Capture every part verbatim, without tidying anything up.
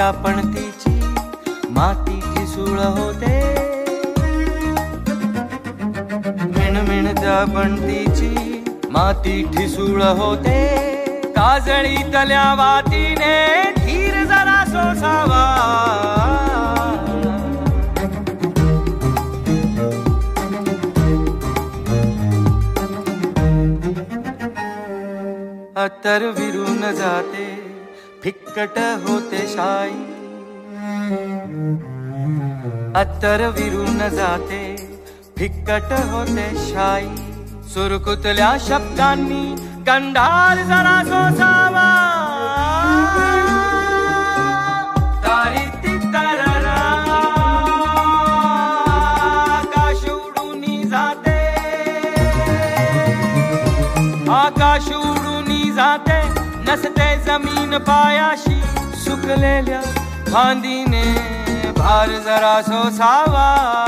त्या पणतीची माती ठिसूळ होते, मिणमिणत्या पणतीची माती ठिसूळ होते, काजळीतल्या वातीने धीर जरा सोसावा, अत्तर विरून जाते फिक्कट होते शाई, अत्तर विरून जाते फिक्कट होते शाई, सुरकुतल्या शब्दांनी गंधार जरा सोसावा, तारी ती तररा आकाश उडून जाते, आकाश उडून जाते, नसते जमीन पायाशी, सुकलेल्या फांदीने भार जरा सोसावा,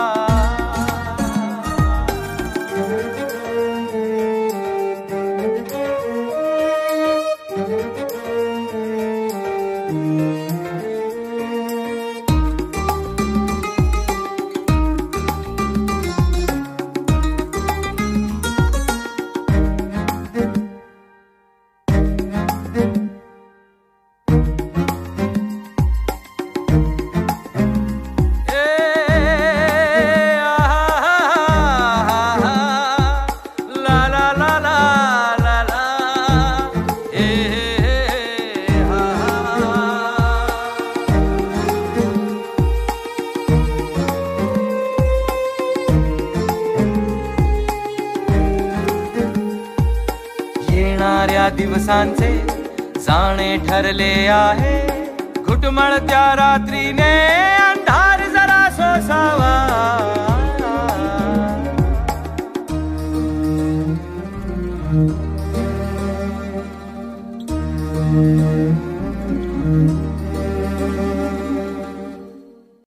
येणाऱ्या दिवसांचे जाणे ठरले आहे, घुटमळत्या रात्रीने अंधार जरा सोसावा,